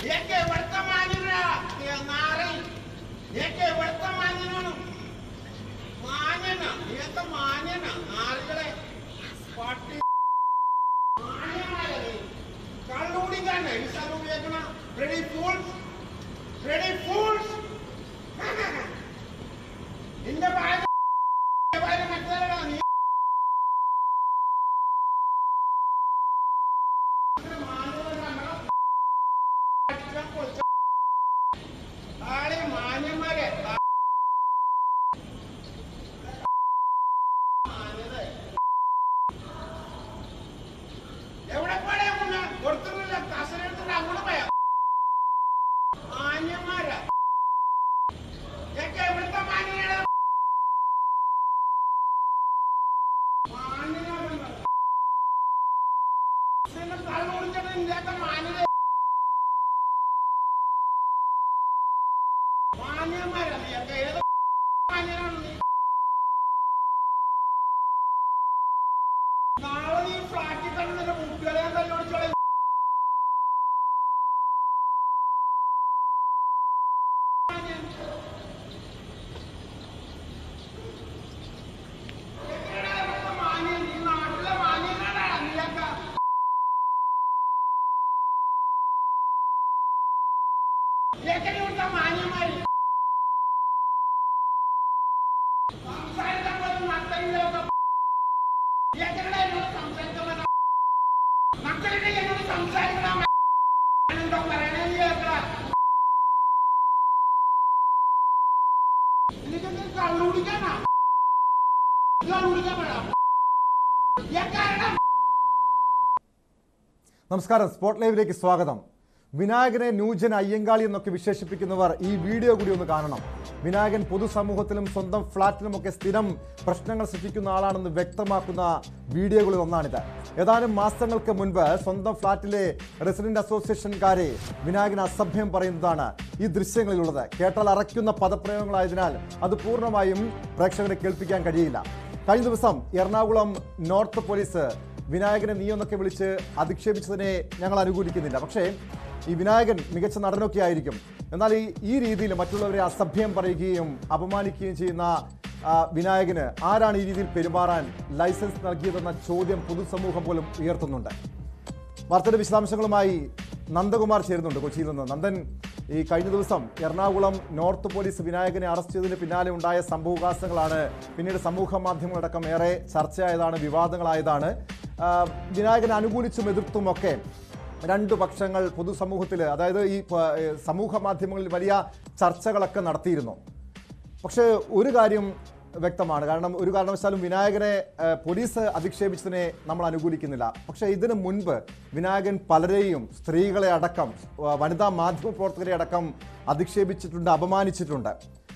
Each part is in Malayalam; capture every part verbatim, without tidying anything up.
നമസ്കാരം, സ്പോട്ട് ലൈവിലേക്ക് സ്വാഗതം. വിനായകനെ ന്യൂജൻ അയ്യങ്കാളി എന്നൊക്കെ വിശേഷിപ്പിക്കുന്നവർ ഈ വീഡിയോ കൂടി ഒന്ന് കാണണം. വിനായകൻ പൊതുസമൂഹത്തിലും സ്വന്തം ഫ്ളാറ്റിലുമൊക്കെ സ്ഥിരം പ്രശ്നങ്ങൾ സൃഷ്ടിക്കുന്ന ആളാണെന്ന് വ്യക്തമാക്കുന്ന വീഡിയോകളിൽ ഒന്നാണിത്. ഏതാനും മാസങ്ങൾക്ക് മുൻപ് സ്വന്തം ഫ്ളാറ്റിലെ റെസിഡന്റ് അസോസിയേഷൻകാരെ വിനായകൻ അസഭ്യം പറയുന്നതാണ് ഈ ദൃശ്യങ്ങളിലുള്ളത്. കേട്ടാൽ അറയ്ക്കുന്ന പദപ്രയോഗങ്ങളായതിനാൽ അത് പൂർണ്ണമായും പ്രേക്ഷകരെ കേൾപ്പിക്കാൻ കഴിയില്ല. കഴിഞ്ഞ ദിവസം എറണാകുളം നോർത്ത് പോലീസ് വിനായകനെ നീ എന്നൊക്കെ വിളിച്ച് അധിക്ഷേപിച്ചതിനെ ഞങ്ങൾ അനുകൂലിക്കുന്നില്ല. പക്ഷേ ഈ വിനായകൻ മികച്ച നടനൊക്കെ ആയിരിക്കും. എന്നാൽ ഈ ഈ രീതിയിൽ മറ്റുള്ളവരെ അസഭ്യം പറയുകയും അപമാനിക്കുകയും ചെയ്യുന്ന വിനായകന് ആരാണ് ഈ രീതിയിൽ പെരുമാറാൻ ലൈസൻസ് നൽകിയതെന്ന ചോദ്യം പൊതുസമൂഹം പോലും ഉയർത്തുന്നുണ്ട്. വാർത്തയുടെ വിശദാംശങ്ങളുമായി നന്ദകുമാർ ചേരുന്നുണ്ട് കൊച്ചിയിൽ നിന്ന്. നന്ദൻ, ഈ കഴിഞ്ഞ ദിവസം എറണാകുളം നോർത്ത് പോലീസ് വിനായകനെ അറസ്റ്റ് ചെയ്തതിന് പിന്നാലെ ഉണ്ടായ സംഭവവികാസങ്ങളാണ് പിന്നീട് സമൂഹ മാധ്യമങ്ങളടക്കം ഏറെ ചർച്ചയായതാണ്, വിവാദങ്ങളായതാണ്. വിനായകനെ അനുകൂലിച്ചും എതിർത്തുമൊക്കെ രണ്ടു പക്ഷങ്ങൾ പൊതുസമൂഹത്തിൽ, അതായത് ഈ സമൂഹ മാധ്യമങ്ങളിൽ വലിയ ചർച്ചകളൊക്കെ നടത്തിയിരുന്നു. പക്ഷേ ഒരു കാര്യം വ്യക്തമാണ്, കാരണം ഒരു കാരണവശാലും വിനായകനെ പോലീസ് അധിക്ഷേപിച്ചതിനെ നമ്മൾ അനുകൂലിക്കുന്നില്ല. പക്ഷേ ഇതിനു മുൻപ് വിനായകൻ പലരെയും, സ്ത്രീകളെ അടക്കം, വനിതാ മാധ്യമ പ്രവർത്തകരെ അടക്കം അധിക്ഷേപിച്ചിട്ടുണ്ട്, അപമാനിച്ചിട്ടുണ്ട്.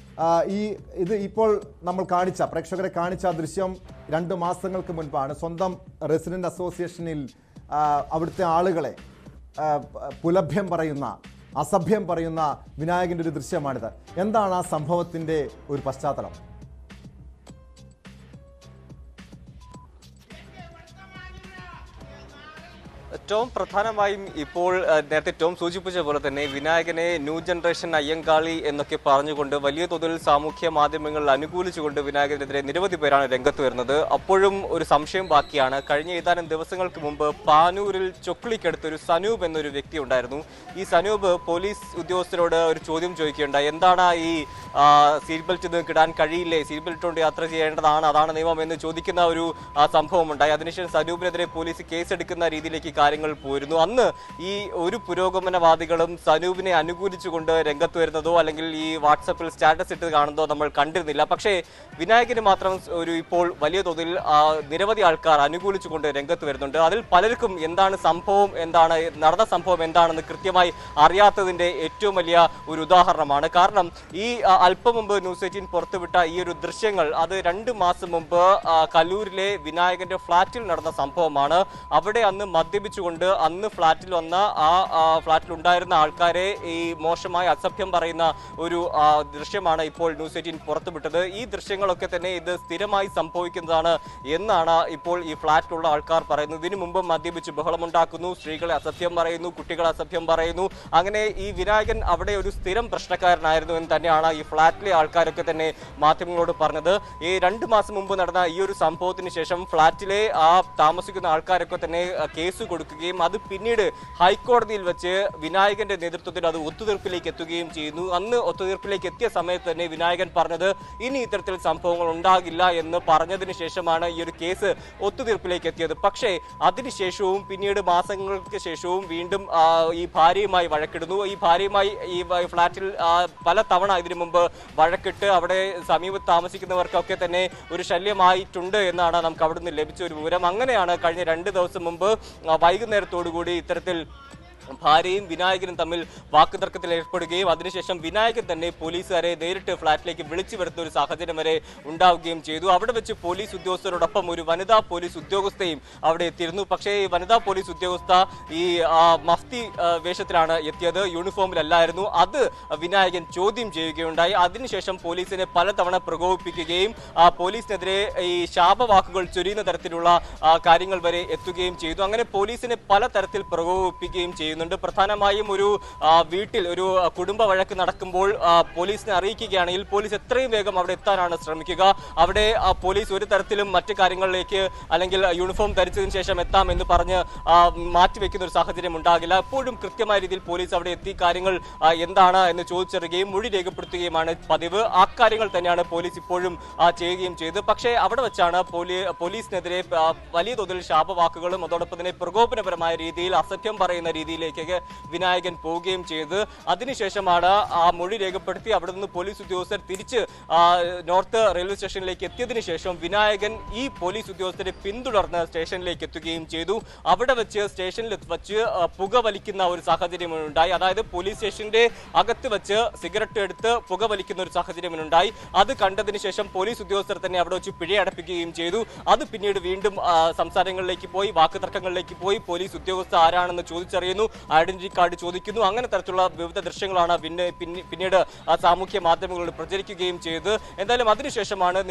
ഈ ഇത് ഇപ്പോൾ നമ്മൾ കാണിച്ച, പ്രേക്ഷകരെ കാണിച്ച ദൃശ്യം രണ്ട് മാസങ്ങൾക്ക് മുൻപാണ്. സ്വന്തം റെസിഡന്റ് അസോസിയേഷനിൽ അവിടുത്തെ ആളുകളെ പുലഭ്യം പറയുന്ന, അസഭ്യം പറയുന്ന വിനായകൻ്റെ ഒരു ദൃശ്യമാണിത്. എന്താണ് ആ സംഭവത്തിൻ്റെ ഒരു പശ്ചാത്തലം? ടോം, പ്രധാനമായും ഇപ്പോൾ നേരത്തെ ടോം സൂചിപ്പിച്ച പോലെ തന്നെ വിനായകനെ ന്യൂ ജനറേഷൻ അയ്യങ്കാളി എന്നൊക്കെ പറഞ്ഞുകൊണ്ട് വലിയ തോതിൽ സാമൂഹ്യ മാധ്യമങ്ങളിൽ അനുകൂലിച്ചുകൊണ്ട് വിനായകനെതിരെ നിരവധി പേരാണ് രംഗത്ത് വരുന്നത്. അപ്പോഴും ഒരു സംശയം ബാക്കിയാണ്. കഴിഞ്ഞ ഏതാനും ദിവസങ്ങൾക്ക് മുമ്പ് പാനൂരിൽ ചൊക്ലിക്കടുത്തൊരു സനൂപ് എന്നൊരു വ്യക്തി ഉണ്ടായിരുന്നു. ഈ സനൂപ് പോലീസ് ഉദ്യോഗസ്ഥരോട് ഒരു ചോദ്യം ചോദിക്കുകയുണ്ടായി. എന്താണ് ഈ സീറ്റ് ബെൽറ്റ് നിങ്ങൾക്ക് ഇടാൻ കഴിയില്ലേ, സീറ്റ് ബെൽറ്റ് കൊണ്ട് യാത്ര ചെയ്യേണ്ടതാണ്, അതാണ് നിയമം എന്ന് ചോദിക്കുന്ന ഒരു സംഭവം ഉണ്ടായി. അതിനുശേഷം സനൂപിനെതിരെ പോലീസ് കേസെടുക്കുന്ന രീതിയിലേക്ക് കാര്യങ്ങൾ പോയിരുന്നു. അന്ന് ഈ ഒരു പുരോഗമനവാദികളും സനൂപിനെ അനുകൂലിച്ചുകൊണ്ട് രംഗത്ത് വരുന്നതോ അല്ലെങ്കിൽ ഈ വാട്സപ്പിൽ സ്റ്റാറ്റസ് ഇട്ട് കാണുന്നതോ നമ്മൾ കണ്ടിരുന്നില്ല. പക്ഷേ വിനായകന് മാത്രം ഒരു ഇപ്പോൾ വലിയ തോതിൽ നിരവധി ആൾക്കാർ അനുകൂലിച്ചുകൊണ്ട് രംഗത്ത് വരുന്നുണ്ട്. അതിൽ പലർക്കും എന്താണ് സംഭവം, എന്താണ് നടന്ന സംഭവം എന്താണെന്ന് കൃത്യമായി അറിയാത്തതിന്റെ ഏറ്റവും വലിയ ഒരു ഉദാഹരണമാണ്. കാരണം ഈ അല്പം മുമ്പ് ന്യൂസ് എയ്റ്റീൻ പുറത്തുവിട്ട ഈ ഒരു ദൃശ്യങ്ങൾ അത് രണ്ട് മാസം മുമ്പ് കല്ലൂരിലെ വിനായകന്റെ ഫ്ളാറ്റിൽ നടന്ന സംഭവമാണ്. അവിടെ അന്ന് മദ്യപിച്ചു പറഞ്ഞുകൊണ്ട് അന്ന് ഫ്ളാറ്റിൽ വന്ന ആ ഫ്ളാറ്റിൽ ഉണ്ടായിരുന്ന ആൾക്കാരെ ഈ മോശമായി അസഭ്യം പറയുന്ന ഒരു ദൃശ്യമാണ് ഇപ്പോൾ ന്യൂസ് എയ്റ്റീൻ പുറത്തുവിട്ടത്. ഈ ദൃശ്യങ്ങളൊക്കെ തന്നെ ഇത് സ്ഥിരമായി സംഭവിക്കുന്നതാണ് എന്നാണ് ഇപ്പോൾ ഈ ഫ്ളാറ്റിലുള്ള ആൾക്കാർ പറയുന്നത്. ഇതിനു മുമ്പ് മദ്യപിച്ച് ബഹളമുണ്ടാക്കുന്നു, സ്ത്രീകളെ അസഭ്യം പറയുന്നു, കുട്ടികളെ അസഭ്യം പറയുന്നു. അങ്ങനെ ഈ വിനായകൻ അവിടെ ഒരു സ്ഥിരം പ്രശ്നക്കാരനായിരുന്നു എന്ന് തന്നെയാണ് ഈ ഫ്ളാറ്റിലെ ആൾക്കാരൊക്കെ തന്നെ മാധ്യമങ്ങളോട് പറഞ്ഞത്. ഈ രണ്ട് മാസം മുമ്പ് നടന്ന ഈ ഒരു സംഭവത്തിന് ശേഷം ഫ്ളാറ്റിലെ ആ താമസിക്കുന്ന ആൾക്കാരൊക്കെ തന്നെ കേസ് കൊടുക്കുകയും അത് പിന്നീട് ഹൈക്കോടതിയിൽ വെച്ച് വിനായകന്റെ നേതൃത്വത്തിൽ അത് ഒത്തുതീർപ്പിലേക്ക് എത്തുകയും ചെയ്യുന്നു. അന്ന് ഒത്തുതീർപ്പിലേക്ക് എത്തിയ സമയത്ത് തന്നെ വിനായകൻ പറഞ്ഞത് ഇനി ഇത്തരത്തിൽ സംഭവങ്ങൾ ഉണ്ടാകില്ല എന്ന് പറഞ്ഞതിന് ശേഷമാണ് ഈ ഒരു കേസ് ഒത്തുതീർപ്പിലേക്ക് എത്തിയത്. പക്ഷേ അതിനുശേഷവും പിന്നീട് മാസങ്ങൾക്ക് ശേഷവും വീണ്ടും ഈ ഭാര്യയുമായി വഴക്കിടുന്നു. ഈ ഭാര്യയുമായി ഈ ഫ്ളാറ്റിൽ പല തവണ ഇതിനു മുമ്പ് വഴക്കിട്ട് അവിടെ സമീപത്ത് താമസിക്കുന്നവർക്കൊക്കെ തന്നെ ഒരു ശല്യമായിട്ടുണ്ട് എന്നാണ് നമുക്ക് അവിടുന്ന് ലഭിച്ച ഒരു വിവരം. അങ്ങനെയാണ് കഴിഞ്ഞ രണ്ട് ദിവസം മുമ്പ് വൈകുന്നേരത്തോടുകൂടി ഇത്തരത്തിൽ ഭാര്യയും വിനായകനും തമ്മിൽ വാക്കുതർക്കത്തിൽ ഏർപ്പെടുകയും അതിനുശേഷം വിനായകൻ തന്നെ പോലീസുകാരെ നേരിട്ട് ഫ്ളാറ്റിലേക്ക് വിളിച്ചു വരുന്ന ഒരു സാഹചര്യം വരെ ഉണ്ടാവുകയും ചെയ്തു. അവിടെ വെച്ച് പോലീസ് ഉദ്യോഗസ്ഥരോടൊപ്പം ഒരു വനിതാ പോലീസ് ഉദ്യോഗസ്ഥയും അവിടെ എത്തിയിരുന്നു. പക്ഷേ ഈ വനിതാ പോലീസ് ഉദ്യോഗസ്ഥ ഈ മഫ്തി വേഷത്തിലാണ് എത്തിയത്, യൂണിഫോമിലല്ലായിരുന്നു. അത് വിനായകൻ ചോദ്യം ചെയ്യുകയുണ്ടായി. അതിനുശേഷം പോലീസിനെ പലതവണ പ്രകോപിപ്പിക്കുകയും പോലീസിനെതിരെ ഈ ശാപവാക്കുകൾ ചൊരിയുന്ന തരത്തിലുള്ള കാര്യങ്ങൾ വരെ എത്തുകയും ചെയ്തു. അങ്ങനെ പോലീസിനെ പലതരത്തിൽ പ്രകോപിപ്പിക്കുകയും ചെയ്യുന്നു. പ്രധാനമായും ഒരു വീട്ടിൽ ഒരു കുടുംബ വഴക്ക് നടക്കുമ്പോൾ പോലീസിനെ അറിയിക്കുകയാണെങ്കിൽ പോലീസ് എത്രയും വേഗം അവിടെ എത്താനാണ് ശ്രമിക്കുക. അവിടെ പോലീസ് ഒരു തരത്തിലും മറ്റു കാര്യങ്ങളിലേക്ക് അല്ലെങ്കിൽ യൂണിഫോം ധരിച്ചതിന് ശേഷം എത്താം എന്ന് പറഞ്ഞ് മാറ്റിവെക്കുന്ന ഒരു സാഹചര്യം ഉണ്ടാകില്ല. എപ്പോഴും കൃത്യമായ രീതിയിൽ പോലീസ് അവിടെ എത്തി കാര്യങ്ങൾ എന്താണ് എന്ന് ചോദിച്ചറിയുകയും മൊഴി രേഖപ്പെടുത്തുകയുമാണ് പതിവ്. ആ കാര്യങ്ങൾ തന്നെയാണ് പോലീസ് ഇപ്പോഴും ചെയ്യുകയും ചെയ്തത്. പക്ഷേ അവിടെ വെച്ചാണ് പോലീസിനെതിരെ വലിയ തോതിൽ ശാപവാക്കുകളും അതോടൊപ്പം തന്നെ പ്രകോപനപരമായ രീതിയിൽ അസഭ്യം പറയുന്ന രീതിയിലേക്ക് വിനായകൻ പോവുകയും ചെയ്ത് അതിനുശേഷമാണ് ആ മൊഴി രേഖപ്പെടുത്തി അവിടെ നിന്ന് പോലീസ് ഉദ്യോഗസ്ഥർ തിരിച്ച് നോർത്ത് റെയിൽവേ സ്റ്റേഷനിലേക്ക് എത്തിയതിനു ശേഷം വിനായകൻ ഈ പോലീസ് ഉദ്യോഗസ്ഥരെ പിന്തുടർന്ന് സ്റ്റേഷനിലേക്ക് എത്തുകയും ചെയ്തു. അവിടെ വെച്ച് സ്റ്റേഷനിൽ വെച്ച് പുക വലിക്കുന്ന ഒരു സാഹചര്യം ഉണ്ടായി. അതായത് പോലീസ് സ്റ്റേഷന്റെ അകത്ത് വെച്ച് സിഗരറ്റ് എടുത്ത് പുക വലിക്കുന്ന ഒരു സാഹചര്യം ഉണ്ടായി. അത് കണ്ടതിന് ശേഷം പോലീസ് ഉദ്യോഗസ്ഥർ തന്നെ അവിടെ വെച്ച് പിഴയടപ്പിക്കുകയും ചെയ്തു. അത് പിന്നീട് വീണ്ടും സംസാരങ്ങളിലേക്ക് പോയി, വാക്കുതർക്കങ്ങളിലേക്ക് പോയി. പോലീസ് ഉദ്യോഗസ്ഥർ ആരാണെന്ന് ചോദിച്ചറിയുന്നു, ഐഡന്റിറ്റി കാർഡ് ചോദിക്കുന്നു. അങ്ങനെ തരത്തിലുള്ള വിവിധ ദൃശ്യങ്ങളാണ് പിന്നെ പിന്നീട് സാമൂഹ്യ മാധ്യമങ്ങളിൽ പ്രചരിക്കുകയും ചെയ്ത്. എന്തായാലും അതിനുശേഷമാണ്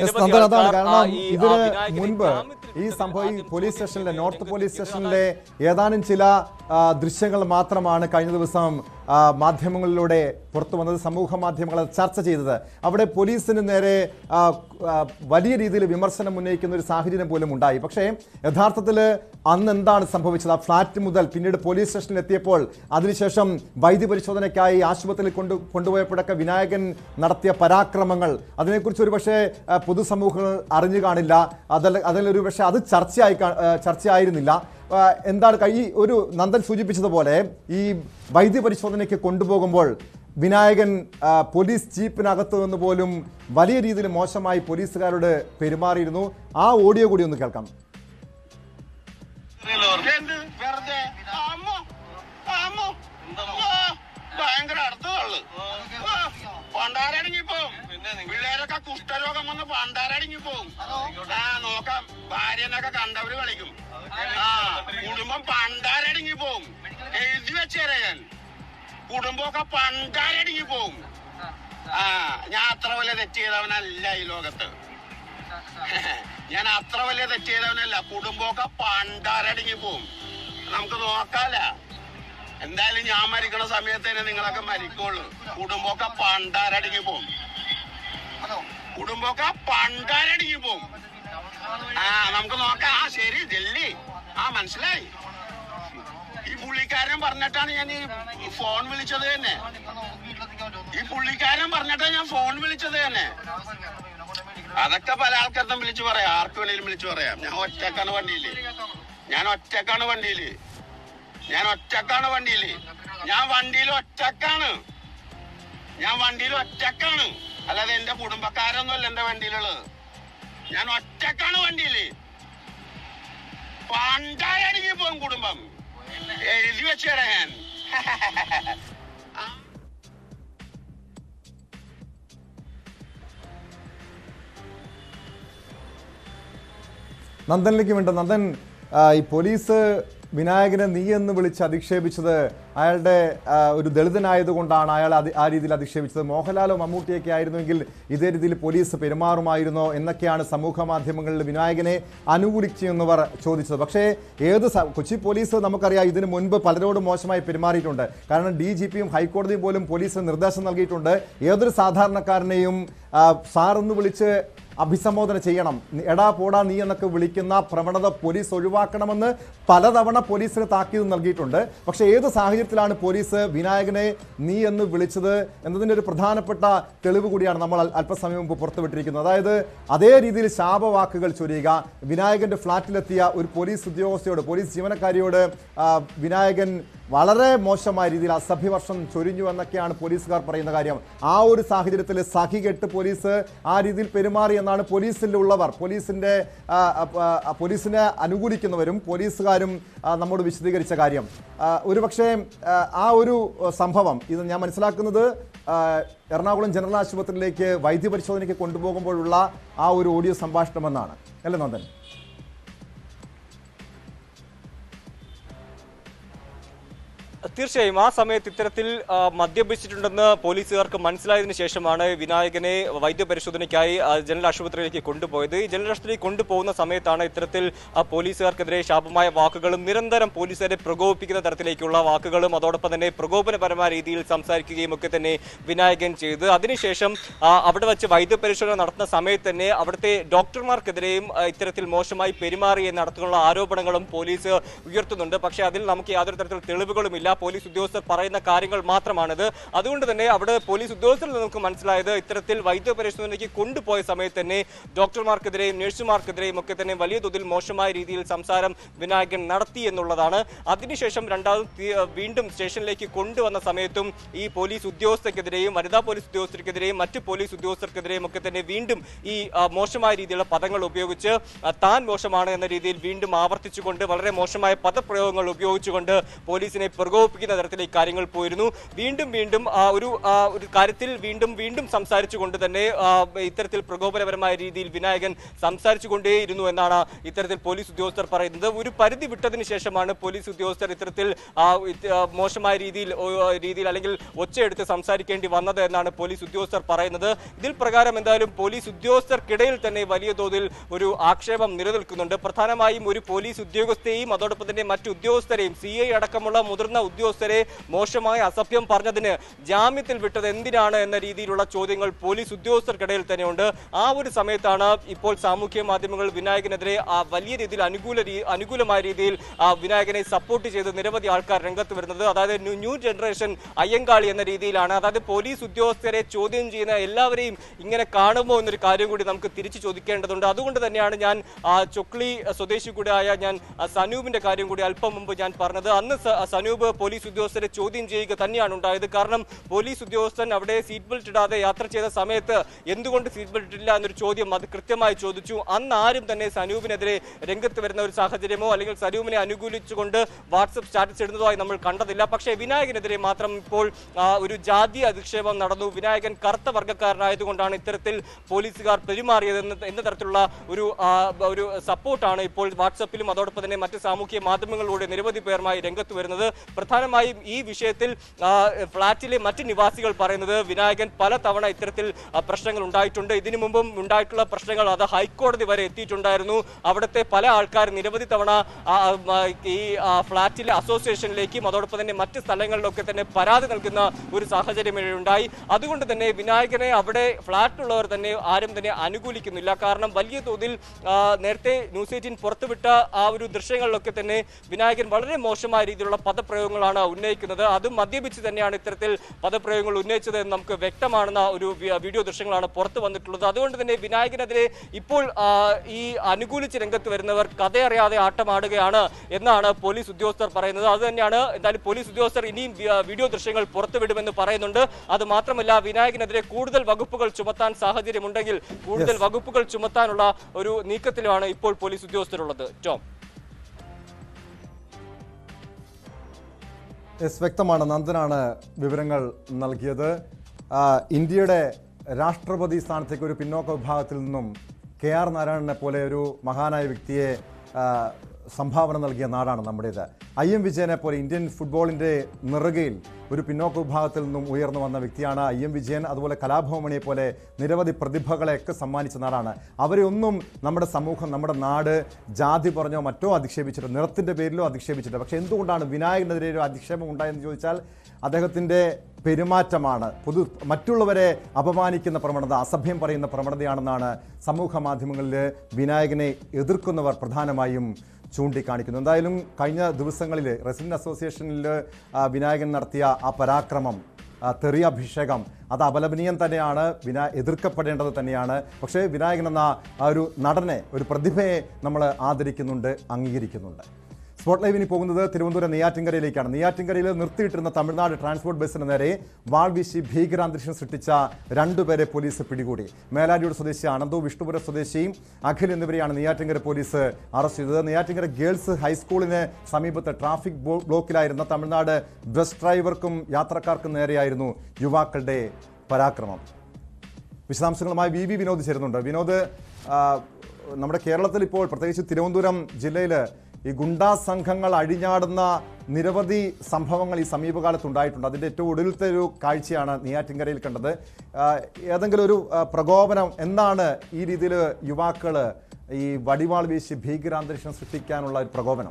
മുൻപ് ഈ സംഭവം പോലീസ് സ്റ്റേഷനിലെ നോർത്ത് പോലീസ് സ്റ്റേഷനിലെ ഏതാനും ചില ദൃശ്യങ്ങൾ മാത്രമാണ് കഴിഞ്ഞ ദിവസം മാധ്യമങ്ങളിലൂടെ പുറത്തു വന്നത്, സമൂഹ മാധ്യമങ്ങൾ ചർച്ച ചെയ്തത്. അവിടെ പോലീസിന് നേരെ വലിയ രീതിയിൽ വിമർശനം ഉന്നയിക്കുന്ന ഒരു സാഹചര്യം പോലും ഉണ്ടായി. പക്ഷേ യഥാർത്ഥത്തിൽ അന്ന് എന്താണ് സംഭവിച്ചത്? ആ ഫ്ളാറ്റ് മുതൽ പിന്നീട് പോലീസ് സ്റ്റേഷനിൽ എത്തിയപ്പോൾ അതിനുശേഷം വൈദ്യപരിശോധനയ്ക്കായി ആശുപത്രിയിൽ കൊണ്ടു കൊണ്ടുപോയപ്പോഴൊക്കെ വിനായകൻ നടത്തിയ പരാക്രമങ്ങൾ, അതിനെക്കുറിച്ച് ഒരു പക്ഷേ പൊതുസമൂഹം അറിഞ്ഞു കാണില്ല. അതല്ല അതിലൊരു പക്ഷേ അത് ചർച്ചയായി ചർച്ചയായിരുന്നില്ല. എന്താണ് ഈ ഒരു നന്ദൻ സൂചിപ്പിച്ചതുപോലെ ഈ വൈദ്യപരിശോധനയ്ക്ക് കൊണ്ടുപോകുമ്പോൾ വിനായകൻ പോലീസ് ജീപ്പിനകത്ത് നിന്ന് പോലും വലിയ രീതിയിൽ മോശമായി പോലീസുകാരോട് പെരുമാറിയിരുന്നു. ആ ഓഡിയോ കൂടി ഒന്ന് കേൾക്കാം. ഭയങ്കര അടുത്തതള്ളു പണ്ടാരടങ്ങി പോവും. പിള്ളേരൊക്കെ കുഷ്ഠരോഗം വന്ന് പണ്ടാരടങ്ങി പോവും. ആ നോക്കാം, ഭാര്യനൊക്കെ കണ്ടവര് കളിക്കും. ആ കുടുംബം പണ്ടാരടങ്ങി പോവും. എഴുതി വെച്ചേരാ ഞാൻ, കുടുംബമൊക്കെ പണ്ടാരടങ്ങി പോവും. ആ ഞാൻ അത്ര വലിയ തെറ്റ് ചെയ്തവനല്ല ഈ ലോകത്ത്. ഞാൻ അത്ര വലിയ തെറ്റ് ചെയ്തവനല്ല. കുടുംബമൊക്കെ പണ്ടാരടങ്ങി പോവും. നമുക്ക് നോക്കാല. എന്തായാലും ഞാൻ മരിക്കണ സമയത്ത് തന്നെ നിങ്ങളൊക്കെ മരിക്കുള്ളൂ. കുടുംബമൊക്കെ പണ്ടാരടങ്ങി പോവും. കുടുംബമൊക്കെ പണ്ടാരടങ്ങി പോവും. ആ നമുക്ക് നോക്കാം. ആ ശരി ജല്ലി. ആ മനസ്സിലായി. ഈ പുള്ളിക്കാരൻ പറഞ്ഞിട്ടാണ് ഞാൻ ഈ ഫോൺ വിളിച്ചത് തന്നെ. ഈ പുള്ളിക്കാരൻ പറഞ്ഞിട്ടാണ് ഞാൻ ഫോൺ വിളിച്ചത് തന്നെ. അതൊക്കെ പല ആൾക്കാർക്കും വിളിച്ചു പറയാം, ആർക്ക് വേണേലും വിളിച്ചു പറയാം. ഞാൻ ഒറ്റക്കാണ് വണ്ടിയില്. ഞാൻ ഒറ്റക്കാണ് വണ്ടിയില്. ഞാൻ ഒറ്റക്കാണ് വണ്ടിയില്. ഞാൻ വണ്ടിയിൽ ഒറ്റക്കാണ്. ഞാൻ വണ്ടിയിൽ ഒറ്റക്കാണ്. അല്ലാതെ എന്റെ കുടുംബക്കാരൊന്നുമല്ല എന്റെ വണ്ടിയിലുള്ളത്. ഞാൻ ഒറ്റക്കാണ് വണ്ടിയില്. പണ്ടാരടങ്ങി പോകും കുടുംബം. എഴുതി വെച്ചേരാ ഞാൻ. നന്ദനിലേക്ക് വേണ്ട. നന്ദൻ, ഈ പോലീസ് വിനായകനെ നീ എന്ന് വിളിച്ച് അധിക്ഷേപിച്ചത് അയാളുടെ ഒരു ദളിതനായതുകൊണ്ടാണ് അയാൾ ആ രീതിയിൽ അധിക്ഷേപിച്ചത്. മോഹൻലാലോ മമ്മൂട്ടിയൊക്കെ ആയിരുന്നുവെങ്കിൽ ഇതേ രീതിയിൽ പോലീസ് പെരുമാറുമായിരുന്നോ എന്നൊക്കെയാണ് സമൂഹ മാധ്യമങ്ങളിൽ വിനായകനെ അനുകൂലിച്ചെന്നവർ ചോദിച്ചത്. പക്ഷേ ഏത് കൊച്ചി പോലീസ് നമുക്കറിയാം ഇതിനു മുൻപ് പലരോടും മോശമായി പെരുമാറിയിട്ടുണ്ട്. കാരണം ഡി ജി പിയും ഹൈക്കോടതിയും പോലും പോലീസിന് നിർദ്ദേശം നൽകിയിട്ടുണ്ട്, ഏതൊരു സാധാരണക്കാരനെയും സാർ എന്ന് വിളിച്ച് അഭിസംബോധന ചെയ്യണം, എടാ പോടാ നീ എന്നൊക്കെ വിളിക്കുന്ന പ്രവണത പോലീസ് ഒഴിവാക്കണമെന്ന് പലതവണ പോലീസിന് താക്കീത് നൽകിയിട്ടുണ്ട്. പക്ഷേ ഏത് സാഹചര്യത്തിലാണ് പോലീസ് വിനായകനെ നീ എന്ന് വിളിച്ചത് എന്നതിൻ്റെ ഒരു പ്രധാനപ്പെട്ട തെളിവ് കൂടിയാണ് നമ്മൾ അല്പസമയം മുമ്പ് പുറത്തുവിട്ടിരിക്കുന്നത്. അതായത് അതേ രീതിയിൽ ശാപവാക്കുകൾ ചൊരിയുക, വിനായകന്റെ ഫ്ളാറ്റിലെത്തിയ ഒരു പോലീസ് ഉദ്യോഗസ്ഥയോട്, പോലീസ് ജീവനക്കാരിയോട് വിനായകൻ വളരെ മോശമായ രീതിയിൽ അസഭ്യവർഷം ചൊരിഞ്ഞു എന്നൊക്കെയാണ് പോലീസുകാർ പറയുന്ന കാര്യം. ആ ഒരു സാഹചര്യത്തിൽ സഖി കെട്ട് പോലീസ് ആ രീതിയിൽ പെരുമാറി എന്നാണ് പോലീസിലുള്ളവർ, പോലീസിന്റെ പോലീസിനെ അനുകൂലിക്കുന്നവരും പോലീസുകാരും നമ്മോട് വിശദീകരിച്ച കാര്യം. ഒരുപക്ഷെ ആ ഒരു സംഭവം ഇത് ഞാൻ മനസ്സിലാക്കുന്നത് എറണാകുളം ജനറൽ ആശുപത്രിയിലേക്ക് വൈദ്യപരിശോധനയ്ക്ക് കൊണ്ടുപോകുമ്പോഴുള്ള ആ ഒരു ഓഡിയോ സംഭാഷണമെന്നാണ് അല്ലേ നന്ദൻ? തീർച്ചയായും ആ സമയത്ത് ഇത്തരത്തിൽ മദ്യപിച്ചിട്ടുണ്ടെന്ന് പോലീസുകാർക്ക് മനസ്സിലായതിനു ശേഷമാണ് വിനായകനെ വൈദ്യപരിശോധനയ്ക്കായി ജനറൽ ആശുപത്രിയിലേക്ക് കൊണ്ടുപോയത്. ഈ ജനറൽ ആശുപത്രിയിൽ കൊണ്ടുപോകുന്ന സമയത്താണ് ഇത്തരത്തിൽ പോലീസുകാർക്കെതിരെ ശാപമായ വാക്കുകളും നിരന്തരം പോലീസുകാരെ പ്രകോപിപ്പിക്കുന്ന തരത്തിലേക്കുള്ള വാക്കുകളും അതോടൊപ്പം തന്നെ പ്രകോപനപരമായ രീതിയിൽ സംസാരിക്കുകയും ഒക്കെ തന്നെ വിനായകൻ ചെയ്ത് അതിനുശേഷം അവിടെ വെച്ച് വൈദ്യപരിശോധന നടത്തുന്ന സമയത്ത് തന്നെ അവിടുത്തെ ഡോക്ടർമാർക്കെതിരെയും ഇത്തരത്തിൽ മോശമായി പെരുമാറി നടത്തുന്ന ആരോപണങ്ങളും പോലീസ് ഉയർത്തുന്നുണ്ട്. പക്ഷേ അതിൽ നമുക്ക് യാതൊരു തരത്തിൽ തെളിവുകളുമില്ല, പോലീസ് ഉദ്യോഗസ്ഥർ പറയുന്ന കാര്യങ്ങൾ മാത്രമാണിത്. അതുകൊണ്ട് തന്നെ അവിടെ പോലീസ് ഉദ്യോഗസ്ഥരിൽ നമുക്ക് മനസ്സിലായത് ഇത്തരത്തിൽ വൈദ്യ പരിശോധനയ്ക്ക് കൊണ്ടുപോയ സമയത്ത് തന്നെ ഡോക്ടർമാർക്കെതിരെയും നഴ്സുമാർക്കെതിരെയും ഒക്കെ തന്നെ വലിയ തോതിൽ മോശമായ രീതിയിൽ സംസാരം വിനായകൻ നടത്തി എന്നുള്ളതാണ്. അതിനുശേഷം രണ്ടാമത് വീണ്ടും സ്റ്റേഷനിലേക്ക് കൊണ്ടുവന്ന സമയത്തും ഈ പോലീസ് ഉദ്യോഗസ്ഥർക്കെതിരെയും വനിതാ പോലീസ് ഉദ്യോഗസ്ഥർക്കെതിരെയും മറ്റ് പോലീസ് ഉദ്യോഗസ്ഥർക്കെതിരെയും ഒക്കെ തന്നെ വീണ്ടും ഈ മോശമായ രീതിയിലുള്ള പദങ്ങൾ ഉപയോഗിച്ച് താൻ മോശമാണ് എന്ന രീതിയിൽ വീണ്ടും ആവർത്തിച്ചുകൊണ്ട് വളരെ മോശമായ പദപ്രയോഗങ്ങൾ ഉപയോഗിച്ചുകൊണ്ട് പോലീസിനെ പ്രകോപിപ്പിക്കുന്ന തരത്തിലേക്ക് കാര്യങ്ങൾ പോയിരുന്നു. വീണ്ടും വീണ്ടും ഒരു ഒരു കാര്യത്തിൽ വീണ്ടും വീണ്ടും സംസാരിച്ചുകൊണ്ട് തന്നെ ഇത്തരത്തിൽ പ്രകോപനപരമായ രീതിയിൽ വിനായകൻ സംസാരിച്ചു കൊണ്ടേയിരുന്നു എന്നാണ് ഇത്തരത്തിൽ പോലീസ് ഉദ്യോഗസ്ഥർ പറയുന്നത്. ഒരു പരിധി വിട്ടതിന് ശേഷമാണ് പോലീസ് ഉദ്യോഗസ്ഥർ ഇത്തരത്തിൽ മോശമായ രീതിയിൽ രീതിയിൽ അല്ലെങ്കിൽ ഒച്ചയെടുത്ത് സംസാരിക്കേണ്ടി വന്നത് എന്നാണ് പോലീസ് ഉദ്യോഗസ്ഥർ പറയുന്നത്. ഇതിൽ പ്രകാരം എന്തായാലും പോലീസ് ഉദ്യോഗസ്ഥർക്കിടയിൽ തന്നെ വലിയ തോതിൽ ഒരു ആക്ഷേപം നിലനിൽക്കുന്നുണ്ട്. പ്രധാനമായും ഒരു പോലീസ് ഉദ്യോഗസ്ഥയെയും അതോടൊപ്പം തന്നെ മറ്റു ഉദ്യോഗസ്ഥരെയും സി ഐ അടക്കമുള്ള മുതിർന്ന ഉദ്യോഗസ്ഥരെ മോശമായ അസഭ്യം പറഞ്ഞതിന് ജാമ്യത്തിൽ വിട്ടത് എന്തിനാണ് എന്ന രീതിയിലുള്ള ചോദ്യങ്ങൾ പോലീസ് ഉദ്യോഗസ്ഥർക്കിടയിൽ തന്നെയുണ്ട്. ആ ഒരു സമയത്താണ് ഇപ്പോൾ സാമൂഹ്യ മാധ്യമങ്ങൾ വിനായകനെതിരെ വലിയ രീതിയിൽ അനുകൂല അനുകൂലമായ രീതിയിൽ വിനായകനെ സപ്പോർട്ട് ചെയ്ത് നിരവധി ആൾക്കാർ രംഗത്ത് വരുന്നത്. അതായത് ന്യൂ ജനറേഷൻ അയ്യങ്കാളി എന്ന രീതിയിലാണ്. അതായത് പോലീസ് ഉദ്യോഗസ്ഥരെ ചോദ്യം ചെയ്യുന്ന എല്ലാവരെയും ഇങ്ങനെ കാണുമോ എന്നൊരു കാര്യം കൂടി നമുക്ക് തിരിച്ചു ചോദിക്കേണ്ടതുണ്ട്. അതുകൊണ്ട് തന്നെയാണ് ഞാൻ ചൊക്ലി സ്വദേശി കൂടിയായ ഞാൻ സനൂപിന്റെ കാര്യം കൂടി അല്പം മുമ്പ് ഞാൻ പറഞ്ഞത്. അന്ന് സനൂപ് പോലീസ് ഉദ്യോഗസ്ഥരെ ചോദ്യം ചെയ്യുക തന്നെയാണ് ഉണ്ടായത്. കാരണം പോലീസ് ഉദ്യോഗസ്ഥൻ അവിടെ സീറ്റ് ബെൽറ്റ് ഇടാതെ യാത്ര ചെയ്ത സമയത്ത് എന്തുകൊണ്ട് സീറ്റ് ബെൽറ്റ് ഇല്ല എന്നൊരു ചോദ്യം അത് കൃത്യമായി ചോദിച്ചു. അന്ന് ആരും തന്നെ സനൂപിനെതിരെ രംഗത്ത് വരുന്ന ഒരു സാഹചര്യമോ അല്ലെങ്കിൽ സനൂപിനെ അനുകൂലിച്ചുകൊണ്ട് വാട്സപ്പ് സ്റ്റാറ്റസ് ഇടുന്നതായി നമ്മൾ കണ്ടതില്ല. പക്ഷേ വിനായകനെതിരെ മാത്രം ഇപ്പോൾ ഒരു ജാതി അധിക്ഷേപം നടന്നു. വിനായകൻ കറുത്ത വർഗ്ഗക്കാരനായതുകൊണ്ടാണ് ഇത്തരത്തിൽ പോലീസുകാർ പെരുമാറിയത് എന്ന തരത്തിലുള്ള ഒരു ഒരു സപ്പോർട്ടാണ് ഇപ്പോൾ വാട്സപ്പിലും അതോടൊപ്പം തന്നെ മറ്റ് സാമൂഹ്യ മാധ്യമങ്ങളിലൂടെ നിരവധി പേരുമായി രംഗത്ത് വരുന്നത്. പ്രധാനമായും ഈ വിഷയത്തിൽ ഫ്ളാറ്റിലെ മറ്റ് നിവാസികൾ പറയുന്നത് വിനായകൻ പല തവണ ഇത്തരത്തിൽ പ്രശ്നങ്ങൾ ഉണ്ടായിട്ടുണ്ട്. ഇതിനു മുമ്പും ഉണ്ടായിട്ടുള്ള പ്രശ്നങ്ങൾ അത് ഹൈക്കോടതി വരെ എത്തിയിട്ടുണ്ടായിരുന്നു. അവിടുത്തെ പല ആൾക്കാർ നിരവധി തവണ ഈ ഫ്ളാറ്റിലെ അസോസിയേഷനിലേക്കും അതോടൊപ്പം തന്നെ മറ്റ് സ്ഥലങ്ങളിലൊക്കെ തന്നെ പരാതി നൽകുന്ന ഒരു സാഹചര്യം ഉണ്ടായി. അതുകൊണ്ട് തന്നെ വിനായകനെ അവിടെ ഫ്ളാറ്റിലുള്ളവർ തന്നെ ആരും തന്നെ അനുകൂലിക്കുന്നില്ല. കാരണം വലിയ തോതിൽ നേരത്തെ ന്യൂസ് എയ്റ്റീൻ പുറത്തുവിട്ട ആ ഒരു ദൃശ്യങ്ങളിലൊക്കെ തന്നെ വിനായകൻ വളരെ മോശമായ രീതിയിലുള്ള പദപ്രയോഗങ്ങളാണ് ഉന്നയിക്കുന്നത്. അതും മദ്യപിച്ച് തന്നെയാണ് ഇത്തരത്തിൽ പദപ്രയോഗങ്ങൾ ഉന്നയിച്ചത് എന്ന് നമുക്ക് വ്യക്തമാണെന്ന ഒരു വീഡിയോ ദൃശ്യങ്ങളാണ് പുറത്തു വന്നിട്ടുള്ളത്. അതുകൊണ്ട് തന്നെ വിനായകനെതിരെ ഇപ്പോൾ ഈ അനുകൂലിച്ച് രംഗത്ത് വരുന്നവർ കഥയറിയാതെ ആട്ടമാടുകയാണ് എന്നാണ് പോലീസ് ഉദ്യോഗസ്ഥർ പറയുന്നത്. അത് തന്നെയാണ് എന്തായാലും പോലീസ് ഉദ്യോഗസ്ഥർ ഇനിയും വീഡിയോ ദൃശ്യങ്ങൾ പുറത്തുവിടുമെന്ന് പറയുന്നുണ്ട്. അത് മാത്രമല്ല വിനായകനെതിരെ കൂടുതൽ വകുപ്പുകൾ ചുമത്താൻ സാഹചര്യമുണ്ടെങ്കിൽ കൂടുതൽ വകുപ്പുകൾ ചുമത്താനുള്ള ഒരു നീക്കത്തിലാണ് ഇപ്പോൾ പോലീസ് ഉദ്യോഗസ്ഥരുള്ളത്. ടോം, എസ് വ്യക്തമാണ്. നന്ദനാണ് വിവരങ്ങൾ നൽകിയത്. ഇന്ത്യയുടെ രാഷ്ട്രപതി സ്ഥാനത്തേക്ക് ഒരു പിന്നോക്ക വിഭാഗത്തിൽ നിന്നും കെ ആർ നാരായണനെ പോലെ ഒരു മഹാനായ വ്യക്തിയെ സംഭാവന നൽകിയ നാടാണ് നമ്മുടേത്. ഐ എം വിജയനെ പോലെ ഇന്ത്യൻ ഫുട്ബോളിൻ്റെ നെറുകയിൽ ഒരു പിന്നോക്ക വിഭാഗത്തിൽ നിന്നും ഉയർന്നു വന്ന വ്യക്തിയാണ് ഐ എം വിജയൻ. അതുപോലെ കലാഭവമണിയെ പോലെ നിരവധി പ്രതിഭകളെയൊക്കെ സമ്മാനിച്ച നാടാണ്. അവരെ ഒന്നും നമ്മുടെ സമൂഹം, നമ്മുടെ നാട് ജാതി പറഞ്ഞോ മറ്റോ അധിക്ഷേപിച്ചിട്ട്, നിറത്തിൻ്റെ പേരിലോ അധിക്ഷേപിച്ചിട്ട്. പക്ഷേ എന്തുകൊണ്ടാണ് വിനായകനെതിരെ ഒരു അധിക്ഷേപം ഉണ്ടായെന്ന് ചോദിച്ചാൽ അദ്ദേഹത്തിൻ്റെ പെരുമാറ്റമാണ്. പൊതു മറ്റുള്ളവരെ അപമാനിക്കുന്ന പ്രവണത, അസഭ്യം പറയുന്ന പ്രവണതയാണെന്നാണ് സമൂഹ മാധ്യമങ്ങളിൽ വിനായകനെ എതിർക്കുന്നവർ പ്രധാനമായും ചൂണ്ടിക്കാണിക്കുന്നു. എന്തായാലും കഴിഞ്ഞ ദിവസങ്ങളിൽ റെസിഡന്റ് അസോസിയേഷനിൽ വിനായകൻ നടത്തിയ ആ പരാക്രമം, തെറി അഭിഷേകം, അത് അപലപനീയം തന്നെയാണ്, വിനാ എതിർക്കപ്പെടേണ്ടത് തന്നെയാണ്. പക്ഷേ വിനായകൻ എന്ന ആ ഒരു നടനെ, ഒരു പ്രതിഭയെ നമ്മൾ ആദരിക്കുന്നുണ്ട്, അംഗീകരിക്കുന്നുണ്ട്. സ്പോട്ട് ലൈവിന് പോകുന്നത് തിരുവനന്തപുരം നെയ്യാറ്റിൻകരയിലേക്കാണ്. നെയ്യാറ്റിൻകരയിൽ നിർത്തിയിട്ടിരുന്ന തമിഴ്നാട് ട്രാൻസ്പോർട്ട് ബസ്സിന് നേരെ വാൾവീശി ഭീകരാന്തരീക്ഷം സൃഷ്ടിച്ച രണ്ടുപേരെ പോലീസ് പിടികൂടി. മേലാരിയൂർ സ്വദേശി അനന്തു, വിഷ്ണുപുരം സ്വദേശി അഖിൽ എന്നിവരെയാണ് നെയ്യാറ്റിൻകര പോലീസ് അറസ്റ്റ് ചെയ്തത്. നെയ്യാറ്റിൻകര ഗേൾസ് ഹൈസ്കൂളിന് സമീപത്ത് ട്രാഫിക് ബ്ലോക്കിലായിരുന്ന തമിഴ്നാട് ബസ് ഡ്രൈവർക്കും യാത്രക്കാർക്കും നേരെയായിരുന്നു യുവാക്കളുടെ പരാക്രമം. വിശദാംശങ്ങളുമായി വി വി വിനോദ് ചേരുന്നുണ്ട്. വിനോദ്, നമ്മുടെ കേരളത്തിൽ ഇപ്പോൾ പ്രത്യേകിച്ച് തിരുവനന്തപുരം ജില്ലയിൽ ഈ ഗുണ്ടാ സംഘങ്ങൾ അഴിഞ്ഞാടുന്ന നിരവധി സംഭവങ്ങൾ ഈ സമീപകാലത്ത് ഉണ്ടായിട്ടുണ്ട്. അതിൻ്റെ ഏറ്റവും ഒടുവിലത്തെ ഒരു കാഴ്ചയാണ് നെയ്യാറ്റിൻകരയിൽ കണ്ടത്. ഏതെങ്കിലും ഒരു പ്രകോപനം എന്നാണ് ഈ രീതിയിൽ യുവാക്കൾ ഈ വടിവാൾ വീശി ഭീകരാന്തരീക്ഷം സൃഷ്ടിക്കാനുള്ള ഒരു പ്രകോപനം?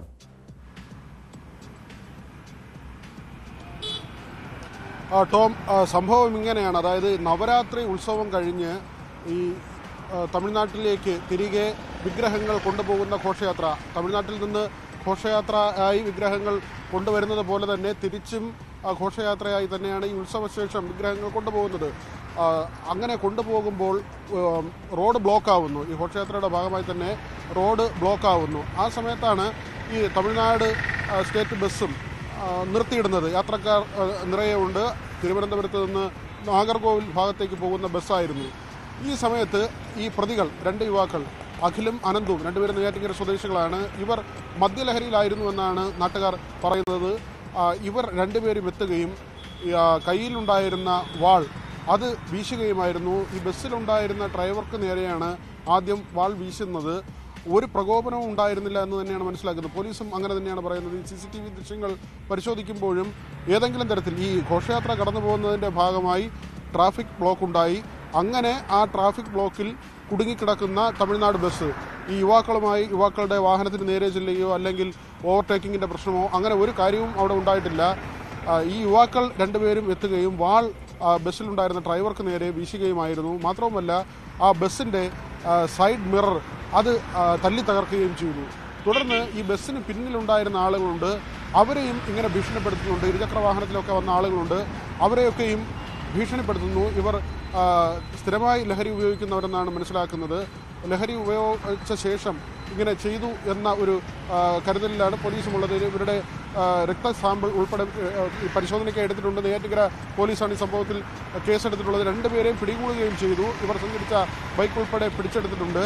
ടോം, സംഭവം ഇങ്ങനെയാണ്. അതായത് നവരാത്രി ഉത്സവം കഴിഞ്ഞ് ഈ തമിഴ്നാട്ടിലേക്ക് തിരികെ വിഗ്രഹങ്ങൾ കൊണ്ടുപോകുന്ന ഘോഷയാത്ര, തമിഴ്നാട്ടിൽ നിന്ന് ഘോഷയാത്ര ആയി വിഗ്രഹങ്ങൾ കൊണ്ടുവരുന്നത് പോലെ തന്നെ തിരിച്ചും ഘോഷയാത്രയായി തന്നെയാണ് ഈ ഉത്സവശേഷം വിഗ്രഹങ്ങൾ കൊണ്ടുപോകുന്നത്. അങ്ങനെ കൊണ്ടുപോകുമ്പോൾ റോഡ് ബ്ലോക്കാവുന്നു. ഈ ഘോഷയാത്രയുടെ ഭാഗമായി തന്നെ റോഡ് ബ്ലോക്കാവുന്നു. ആ സമയത്താണ് ഈ തമിഴ്നാട് സ്റ്റേറ്റ് ബസ്സും നിർത്തിയിടുന്നത്. യാത്രക്കാർ നിറയെ ഉണ്ട്. തിരുവനന്തപുരത്ത് നിന്ന് നാഗർകോവിൽ ഭാഗത്തേക്ക് പോകുന്ന ബസ്സായിരുന്നു. ഈ സമയത്ത് ഈ പ്രതികൾ, രണ്ട് യുവാക്കൾ, അഖിലും അനന്തും, രണ്ടുപേരും നെയ്യാറ്റിൻകര സ്വദേശികളാണ്. ഇവർ മദ്യലഹരിയിലായിരുന്നുവെന്നാണ് നാട്ടുകാർ പറയുന്നത്. ഇവർ രണ്ടുപേരും എത്തുകയും കയ്യിലുണ്ടായിരുന്ന വാൾ അത് വീശുകയുമായിരുന്നു. ഈ ബസ്സിലുണ്ടായിരുന്ന ഡ്രൈവർക്ക് നേരെയാണ് ആദ്യം വാൾ വീശുന്നത്. ഒരു പ്രകോപനവും ഉണ്ടായിരുന്നില്ല എന്ന് തന്നെയാണ് മനസ്സിലാക്കുന്നത്. പോലീസും അങ്ങനെ തന്നെയാണ് പറയുന്നത്. ഈ സി സി ടി വി ദൃശ്യങ്ങൾ പരിശോധിക്കുമ്പോഴും ഏതെങ്കിലും തരത്തിൽ ഈ ഘോഷയാത്ര കടന്നു പോകുന്നതിൻ്റെ ഭാഗമായി ട്രാഫിക് ബ്ലോക്ക് ഉണ്ടായി. അങ്ങനെ ആ ട്രാഫിക് ബ്ലോക്കിൽ കുടുങ്ങിക്കിടക്കുന്ന തമിഴ്നാട് ബസ് ഈ യുവാക്കളുമായി യുവാക്കളുടെ വാഹനത്തിന് നേരെ ചെല്ലുകയോ അല്ലെങ്കിൽ ഓവർടേക്കിങ്ങിൻ്റെ പ്രശ്നമോ അങ്ങനെ ഒരു കാര്യവും അവിടെ ഉണ്ടായിട്ടില്ല. ഈ യുവാക്കൾ രണ്ടുപേരും എത്തുകയും വാൾ ബസ്സിലുണ്ടായിരുന്ന ഡ്രൈവർക്ക് നേരെ വീശുകയുമായിരുന്നു. മാത്രവുമല്ല ആ ബസ്സിൻ്റെ സൈഡ് മിറർ അത് തല്ലി തകർക്കുകയും ചെയ്തു. തുടർന്ന് ഈ ബസ്സിന് പിന്നിലുണ്ടായിരുന്ന ആളുകളുണ്ട്, അവരെയും ഇങ്ങനെ ഭീഷണിപ്പെടുത്തുന്നുണ്ട്. ഇരുചക്ര വാഹനത്തിലൊക്കെ വന്ന ആളുകളുണ്ട്, അവരെയൊക്കെയും ഭീഷണിപ്പെടുത്തുന്നു. ഇവർ സ്ഥിരമായി ലഹരി ഉപയോഗിക്കുന്നവരെന്നാണ് മനസ്സിലാക്കുന്നത്. ലഹരി ഉപയോഗിച്ച ശേഷം ഇങ്ങനെ ചെയ്തു എന്ന ഒരു കരുതലിലാണ് പോലീസുമുള്ളത്. ഇവരുടെ രക്ത സാമ്പിൾ ഉൾപ്പെടെ പരിശോധനയ്ക്ക് എടുത്തിട്ടുണ്ട്. നെയ്യാറ്റിൻകര പോലീസാണ് ഈ സംഭവത്തിൽ കേസെടുത്തിട്ടുള്ളത്. രണ്ടുപേരെയും പിടികൂടുകയും ചെയ്തു. ഇവർ സഞ്ചരിച്ച ബൈക്ക് ഉൾപ്പെടെ പിടിച്ചെടുത്തിട്ടുണ്ട്.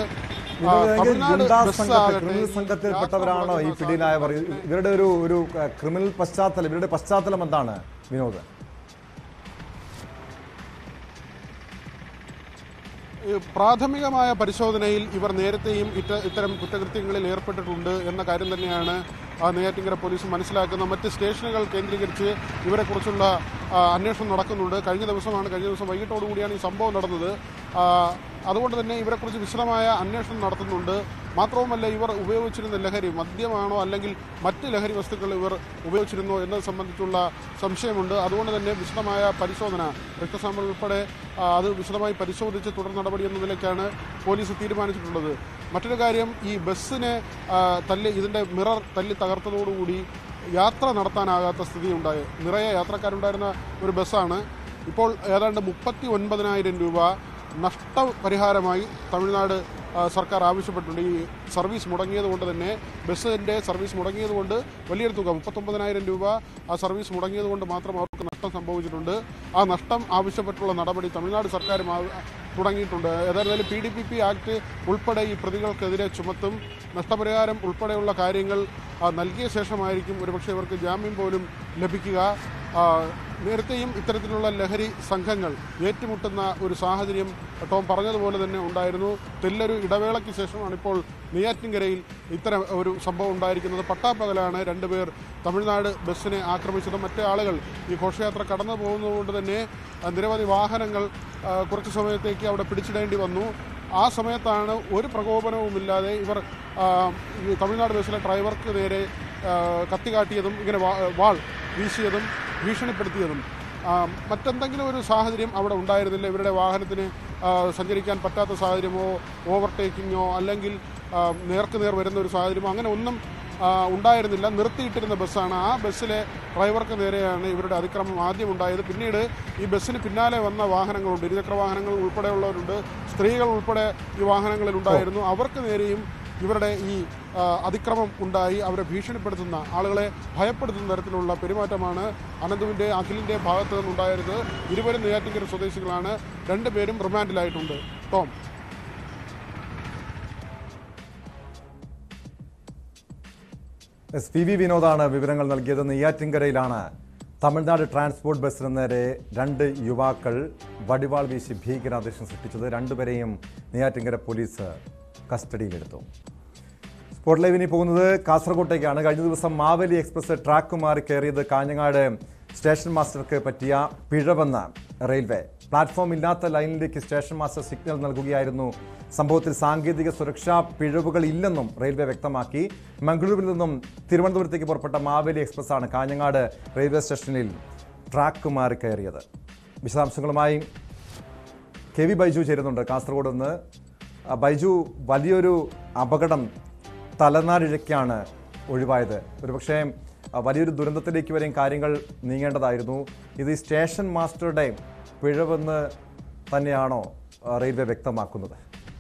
സംഘത്തിൽപ്പെട്ടവരാണോ ഈ പിടിയിലായവർ? ഇവരുടെ ഒരു ഒരു ക്രിമിനൽ പശ്ചാത്തലം, ഇവരുടെ പശ്ചാത്തലം എന്താണ് വിനോദ്? പ്രാഥമികമായ പരിശോധനയിൽ ഇവർ നേരത്തെയും ഇത്ത ഇത്തരം കുറ്റകൃത്യങ്ങളിൽ ഏർപ്പെട്ടിട്ടുണ്ട് എന്ന കാര്യം തന്നെയാണ് നെയ്യാറ്റിൻകര പോലീസ് മനസ്സിലാക്കുന്നത്. മറ്റ് സ്റ്റേഷനുകൾ കേന്ദ്രീകരിച്ച് ഇവരെക്കുറിച്ചുള്ള അന്വേഷണം നടക്കുന്നുണ്ട്. കഴിഞ്ഞ ദിവസമാണ് കഴിഞ്ഞ ദിവസം വൈകിട്ടോടുകൂടിയാണ് ഈ സംഭവം നടന്നത്. അതുകൊണ്ട് തന്നെ ഇവരെക്കുറിച്ച് വിശദമായ അന്വേഷണം നടത്തുന്നുണ്ട്. മാത്രവുമല്ല, ഇവർ ഉപയോഗിച്ചിരുന്ന ലഹരി മദ്യമാണോ അല്ലെങ്കിൽ മറ്റ് ലഹരി വസ്തുക്കൾ ഇവർ ഉപയോഗിച്ചിരുന്നോ എന്നത് സംബന്ധിച്ചുള്ള സംശയമുണ്ട്. അതുകൊണ്ട് തന്നെ വിശദമായ പരിശോധന, രക്തസാമ്പിൾ ഉൾപ്പെടെ അത് വിശദമായി പരിശോധിച്ച് തുടർ നടപടി എന്ന നിലയ്ക്കാണ് പോലീസ് തീരുമാനിച്ചിട്ടുള്ളത്. മറ്റൊരു കാര്യം, ഈ ബസ്സിനെ തല്ലി ഇതിൻ്റെ മിറർ തല്ലി തകർത്തതോടുകൂടി യാത്ര നടത്താനാകാത്ത സ്ഥിതിയുണ്ടായി. നിറയെ യാത്രക്കാരുണ്ടായിരുന്ന ഒരു ബസ്സാണ്. ഇപ്പോൾ ഏതാണ്ട് മുപ്പത്തി ഒൻപതിനായിരം രൂപ നഷ്ടപരിഹാരമായി തമിഴ്നാട് സർക്കാർ ആവശ്യപ്പെട്ടിട്ടുണ്ട്. ഈ സർവീസ് മുടങ്ങിയത് കൊണ്ട് തന്നെ, ബസ്സിൻ്റെ സർവീസ് മുടങ്ങിയത് കൊണ്ട് വലിയൊരു തുക മുപ്പത്തൊമ്പതിനായിരം രൂപ ആ സർവീസ് മുടങ്ങിയത് കൊണ്ട് മാത്രം അവർക്ക് നഷ്ടം സംഭവിച്ചിട്ടുണ്ട്. ആ നഷ്ടം ആവശ്യപ്പെട്ടുള്ള നടപടി തമിഴ്നാട് സർക്കാരും തുടങ്ങിയിട്ടുണ്ട്. ഏതായാലും P D P P act ഉൾപ്പെടെ ഈ പ്രതികൾക്കെതിരെ ചുമത്തും. നഷ്ടപരിഹാരം ഉൾപ്പെടെയുള്ള കാര്യങ്ങൾ നൽകിയ ശേഷമായിരിക്കും ഒരുപക്ഷെ ഇവർക്ക് ജാമ്യം പോലും ലഭിക്കുക. നേരത്തെയും ഇത്തരത്തിലുള്ള ലഹരി സംഘങ്ങൾ ഏറ്റുമുട്ടുന്ന ഒരു സാഹചര്യം ടോം പറഞ്ഞതുപോലെ തന്നെ ഉണ്ടായിരുന്നു. തെല്ലൊരു ഇടവേളയ്ക്ക് ശേഷമാണ് ഇപ്പോൾ നെയ്യാറ്റിൻകരയിൽ ഇത്തരം ഒരു സംഭവം ഉണ്ടായിരിക്കുന്നത്. പട്ടാപ്പകലാണ് രണ്ടുപേർ തമിഴ്നാട് ബസ്സിനെ ആക്രമിച്ചത്. മറ്റേ ആളുകൾ ഈ ഘോഷയാത്ര കടന്നു പോകുന്നതുകൊണ്ട് തന്നെ നിരവധി വാഹനങ്ങൾ കുറച്ച് സമയത്തേക്ക് അവിടെ പിടിച്ചിടേണ്ടി വന്നു. ആ സമയത്താണ് ഒരു പ്രകോപനവുമില്ലാതെ ഇവർ ഈ തമിഴ്നാട് ബസ്സിലെ ഡ്രൈവർക്ക് നേരെ കത്തി കാട്ടിയതും ഇങ്ങനെ വാൾ വീശിയതും ഭീഷണിപ്പെടുത്തിയതും. മറ്റെന്തെങ്കിലും ഒരു സാഹചര്യം അവിടെ ഉണ്ടായിരുന്നില്ല. ഇവരുടെ വാഹനത്തിന് സഞ്ചരിക്കാൻ പറ്റാത്ത സാഹചര്യമോ ഓവർടേക്കിങ്ങോ അല്ലെങ്കിൽ നേർക്ക് നേർ വരുന്ന ഒരു സാഹചര്യമോ അങ്ങനെ ഒന്നും ഉണ്ടായിരുന്നില്ല. നിർത്തിയിട്ടിരുന്ന ബസ്സാണ്. ആ ബസ്സിലെ ഡ്രൈവർക്ക് നേരെയാണ് ഇവരുടെ അതിക്രമം ആദ്യം ഉണ്ടായത്. പിന്നീട് ഈ ബസ്സിന് പിന്നാലെ വന്ന വാഹനങ്ങളുണ്ട്, ഇരുചക്ര വാഹനങ്ങൾ ഉൾപ്പെടെയുള്ളവരുണ്ട്, സ്ത്രീകൾ ഉൾപ്പെടെ ഈ വാഹനങ്ങളിൽ ഉണ്ടായിരുന്നു. അവർക്ക് നേരെയും ഇവരുടെ ഈ അതിക്രമം ഉണ്ടായി. അവരെ ഭീഷണിപ്പെടുത്തുന്ന, ആളുകളെ ഭയപ്പെടുത്തുന്ന തരത്തിലുള്ള പെരുമാറ്റമാണ് അനന്തുവിൻ്റെ അഖിലിൻ്റെ ഭാഗത്തു നിന്നുണ്ടായത്. ഇരുവരും നെയ്യാറ്റിൻകര സ്വദേശികളാണ്. രണ്ടുപേരും റിമാൻഡിലായിട്ടുണ്ട്. ടോം. എസ് പി വി വിനോദാണ് വിവരങ്ങൾ നൽകിയത്. നെയ്യാറ്റിൻകരയിലാണ് തമിഴ്നാട് ട്രാൻസ്പോർട്ട് ബസ്സിന് നേരെ രണ്ട് യുവാക്കൾ വടിവാൾ വീശി ഭീകരാന്തരീക്ഷം സൃഷ്ടിച്ചത്. രണ്ടുപേരെയും നെയ്യാറ്റിൻകര പോലീസ് കസ്റ്റഡിയിലെടുത്തു. സ്പോട്ട് ലൈവിനി പോകുന്നത് കാസർഗോട്ടേക്കാണ്. കഴിഞ്ഞ ദിവസം മാവേലി എക്സ്പ്രസ് ട്രാക്ക് മാറി കയറിയത് കാഞ്ഞങ്ങാട് സ്റ്റേഷൻ മാസ്റ്റർക്ക് പറ്റിയ പിഴവെന്ന് റെയിൽവേ. പ്ലാറ്റ്ഫോം ഇല്ലാത്ത ലൈനിലേക്ക് സ്റ്റേഷൻ മാസ്റ്റർ സിഗ്നൽ നൽകുകയായിരുന്നു. സംഭവത്തിൽ സാങ്കേതിക സുരക്ഷാ പിഴവുകൾ ഇല്ലെന്നും റെയിൽവേ വ്യക്തമാക്കി. മംഗളൂരുവിൽ നിന്നും തിരുവനന്തപുരത്തേക്ക് പുറപ്പെട്ട മാവേലി എക്സ്പ്രസ് ആണ് കാഞ്ഞങ്ങാട് റെയിൽവേ സ്റ്റേഷനിൽ ട്രാക്ക് മാറി കയറിയത്. വിശദാംശങ്ങളുമായി കെ വി ബൈജു ചേരുന്നുണ്ട് കാസർഗോഡ് നിന്ന്. ബൈജു, വലിയൊരു അപകടം തലനാരിഴയ്ക്കാണ് ഒഴിവായത്. ഒരുപക്ഷെ വലിയൊരു ദുരന്തത്തിലേക്ക് വരെയും കാര്യങ്ങൾ നീങ്ങേണ്ടതായിരുന്നു. ഇത് സ്റ്റേഷൻ മാസ്റ്ററുടെ പിഴവെന്ന് തന്നെയാണോ റെയിൽവേ വ്യക്തമാക്കുന്നത്?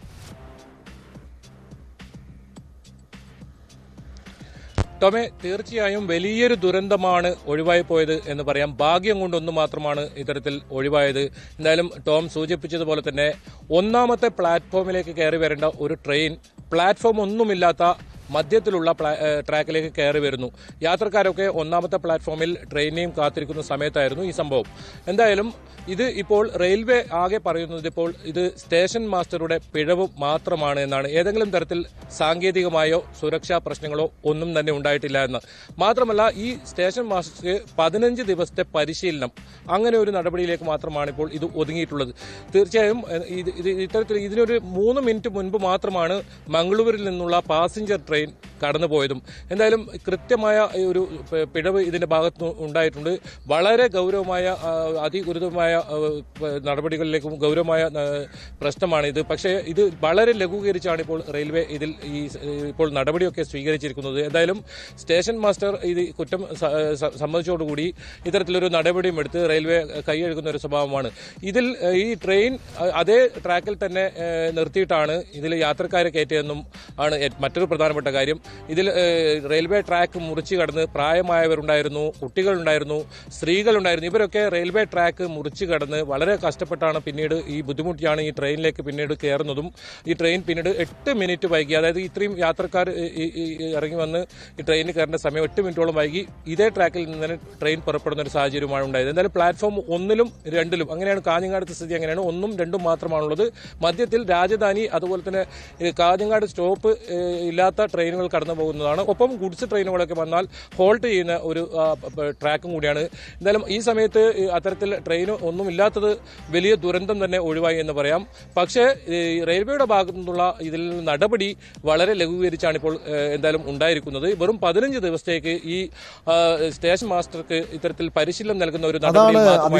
ടോമെ, തീർച്ചയായും വലിയൊരു ദുരന്തമാണ് ഒഴിവായി പോയത് എന്ന് പറയാം. ഭാഗ്യം കൊണ്ടൊന്നു മാത്രമാണ് ഇത്തരത്തിൽ ഒഴിവായത്. എന്തായാലും ടോം സൂചിപ്പിച്ചതുപോലെ തന്നെ ഒന്നാമത്തെ പ്ലാറ്റ്ഫോമിലേക്ക് കയറി വരേണ്ട ഒരു ട്രെയിൻ പ്ലാറ്റ്ഫോം ഒന്നുമില്ലാത്ത മധ്യത്തിലുള്ള ട്രാക്കിലേക്ക് കയറി വരുന്നു. യാത്രക്കാരൊക്കെ ഒന്നാമത്തെ പ്ലാറ്റ്ഫോമിൽ ട്രെയിനെയും കാത്തിരിക്കുന്ന സമയത്തായിരുന്നു ഈ സംഭവം. എന്തായാലും ഇത് ഇപ്പോൾ റെയിൽവേ ആകെ പറയുന്നത് ഇപ്പോൾ ഇത് സ്റ്റേഷൻ മാസ്റ്ററുടെ പിഴവ് മാത്രമാണ് എന്നാണ്. ഏതെങ്കിലും തരത്തിൽ സാങ്കേതികമായോ സുരക്ഷാ പ്രശ്നങ്ങളോ ഒന്നും തന്നെ ഉണ്ടായിട്ടില്ല എന്ന്. മാത്രമല്ല, ഈ സ്റ്റേഷൻ മാസ്റ്റർക്ക് പതിനഞ്ച് ദിവസത്തെ പരിശീലനം, അങ്ങനെ ഒരു നടപടിയിലേക്ക് മാത്രമാണ് ഇപ്പോൾ ഇത് ഒതുങ്ങിയിട്ടുള്ളത്. തീർച്ചയായും ഇത്തരത്തിൽ ഇതിനൊരു മൂന്ന് മിനിറ്റ് മുൻപ് മാത്രമാണ് മംഗളൂരിൽ നിന്നുള്ള പാസഞ്ചർ ട്രെയിൻ കടന്നുപോയതും. എന്തായാലും കൃത്യമായ ഒരു പിഴവ് ഇതിന്റെ ഭാഗത്ത് ഉണ്ടായിട്ടുണ്ട്. വളരെ ഗൗരവമായ അതിഗുരുതരമായ നടപടികളിലേക്കും ഗൗരവമായ പ്രശ്നമാണ് ഇത്. പക്ഷേ ഇത് വളരെ ലഘൂകരിച്ചാണ് ഇപ്പോൾ റെയിൽവേ ഇതിൽ ഈ ഇപ്പോൾ നടപടിയൊക്കെ സ്വീകരിച്ചിരിക്കുന്നത്. എന്തായാലും സ്റ്റേഷൻ മാസ്റ്റർ ഇത് കുറ്റം സമ്മതിച്ചതോടുകൂടി ഇത്തരത്തിലൊരു നടപടിയും എടുത്ത് റെയിൽവേ കൈയെഴുക്കുന്ന ഒരു സ്വഭാവമാണ്. ഇതിൽ ഈ ട്രെയിൻ അതേ ട്രാക്കിൽ തന്നെ നിർത്തിയിട്ടാണ് ഇതിൽ യാത്രക്കാരെ കയറ്റിയതെന്നും ആണ് മറ്റൊരു പ്രധാനപ്പെട്ട കാര്യം. ഇതിൽ റെയിൽവേ ട്രാക്ക് മുറിച്ച് കടന്ന് പ്രായമായവരുണ്ടായിരുന്നു, കുട്ടികളുണ്ടായിരുന്നു, സ്ത്രീകളുണ്ടായിരുന്നു. ഇവരൊക്കെ റെയിൽവേ ട്രാക്ക് മുറിച്ച് കടന്ന് വളരെ കഷ്ടപ്പെട്ടാണ് പിന്നീട് ഈ ബുദ്ധിമുട്ടിയാണ് ഈ ട്രെയിനിലേക്ക് പിന്നീട് കയറുന്നതും. ഈ ട്രെയിൻ പിന്നീട് എട്ട് മിനിറ്റ് വൈകി, അതായത് ഇത്രയും യാത്രക്കാർ ഇറങ്ങി വന്ന് ഈ ട്രെയിനിൽ കയറേണ്ട സമയം എട്ട് മിനിറ്റോളം വൈകി ഇതേ ട്രാക്കിൽ നിന്ന് തന്നെ ട്രെയിൻ പുറപ്പെടുന്ന ഒരു സാഹചര്യമാണ് ഉണ്ടായത്. എന്തായാലും പ്ലാറ്റ്ഫോം ഒന്നിലും രണ്ടിലും അങ്ങനെയാണ് കാഞ്ഞങ്ങാട് സ്ഥിതി. അങ്ങനെയാണ് ഒന്നും രണ്ടും മാത്രമാണുള്ളത്. മധ്യത്തിൽ രാജധാനി അതുപോലെ തന്നെ കാഞ്ഞങ്ങാട് സ്റ്റോപ്പ് ഇല്ലാത്ത ട്രെയിനുകൾ കടന്നു പോകുന്നതാണ്. ഒപ്പം ഗുഡ്സ് ട്രെയിനുകളൊക്കെ വന്നാൽ ഹോൾട്ട് ചെയ്യുന്ന ഒരു ട്രാക്കും കൂടിയാണ്. എന്തായാലും ഈ സമയത്ത് അത്തരത്തിൽ ട്രെയിൻ ഒന്നും ഇല്ലാത്തത് വലിയ ദുരന്തം തന്നെ ഒഴിവായി എന്ന് പറയാം. പക്ഷേ റെയിൽവേയുടെ ഭാഗത്തു നിന്നുള്ള ഇതിൽ നടപടി വളരെ ലഘൂകരിച്ചാണ് ഇപ്പോൾ എന്തായാലും ഉണ്ടായിരിക്കുന്നത്. വെറും പതിനഞ്ച് ദിവസത്തേക്ക് ഈ സ്റ്റേഷൻ മാസ്റ്റർക്ക് ഇത്തരത്തിൽ പരിശീലനം നൽകുന്ന ഒരു നടപടി